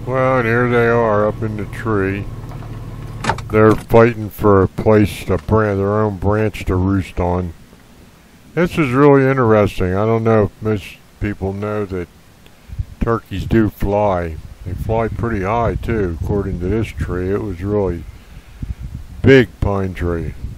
Well, and here they are up in the tree. They're fighting for a place, their own branch to roost on. This is really interesting. I don't know if most people know that turkeys do fly. They fly pretty high too, according to this tree. It was really big pine tree.